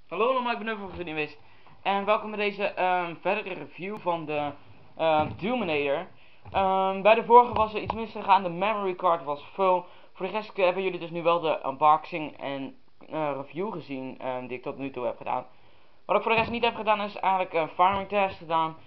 Hallo allemaal, ik ben Neuf of je niet wist. En welkom bij deze verdere review van de Doominator. Bij de vorige was er iets misgegaan, de memory card was full. Voor de rest hebben jullie dus nu wel de unboxing en review gezien die ik tot nu toe heb gedaan. Wat ik voor de rest niet heb gedaan is eigenlijk een firing test gedaan.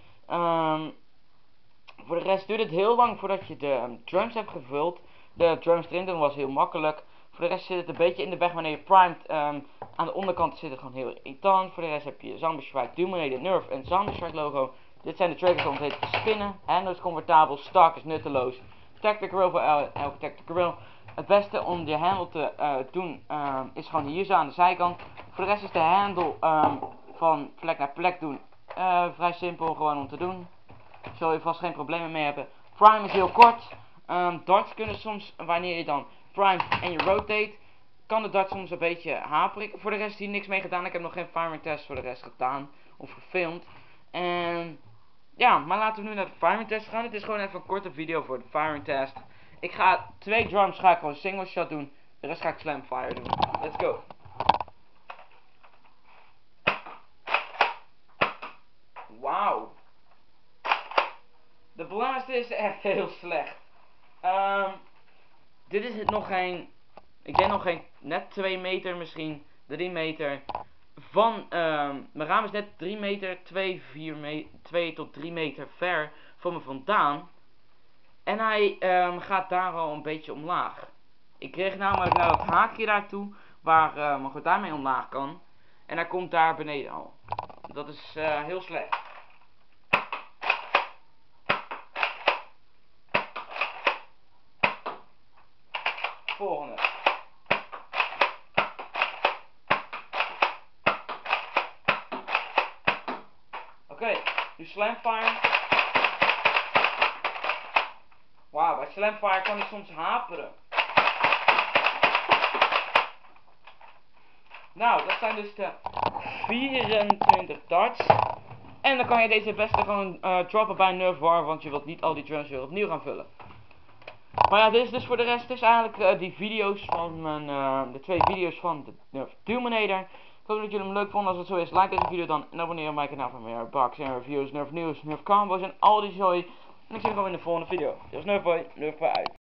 Voor de rest duurt het heel lang voordat je de drums hebt gevuld. De drums erin doen was heel makkelijk. Voor de rest zit het een beetje in de weg wanneer je primed. Aan de onderkant zit het gewoon heel irritant. Voor de rest heb je Zombie Strike, Doominator, Nerf en Zombie Strike logo. Dit zijn de triggers om het te spinnen. Handle is comfortabel, stock is nutteloos. Tactic Grill voor elke Tactic Grill. Het beste om je handle te doen is gewoon hier zo aan de zijkant. Voor de rest is de handle van plek naar plek doen vrij simpel gewoon om te doen. Zul je vast geen problemen mee hebben. Prime is heel kort. Darts kunnen soms, wanneer je dan prime en je rotate, kan de dart soms een beetje haperen. Voor de rest hier niks mee gedaan. Ik heb nog geen firing test voor de rest gedaan of gefilmd. En ja, maar laten we nu naar de firing test gaan. Het is gewoon even een korte video voor de firing test. Ik ga 2 drums gewoon single shot doen. De rest ga ik slam fire doen. Let's go. Wauw. De blast is echt heel slecht. Dit is het nog geen, ik denk nog geen, net 2 meter misschien, 3 meter. Van, mijn raam is net 3 meter, 2 tot 3 meter ver van me vandaan. En hij gaat daar al een beetje omlaag. Ik kreeg namelijk nou het haakje daartoe, waar mijn gordijn mee omlaag kan. En hij komt daar beneden al. Dat is heel slecht. Volgende. Oké, nu slamfire. Wauw, bij slamfire kan hij soms haperen. Nou, dat zijn dus de 24 darts. En dan kan je deze beste gewoon droppen bij Nerf War, want je wilt niet al die drums weer opnieuw gaan vullen. Maar ja, dit is dus voor de rest dus eigenlijk die video's van mijn, de 2 video's van de Nerf Doominator. Ik hoop dat jullie hem leuk vonden. Als het zo is, like deze video dan en abonneer op mijn kanaal voor meer unboxing, reviews, Nerf nieuws, Nerf combos en al die zooi. En ik zie je gewoon in de volgende video. Dit was Nerf Boy, Nerf uit.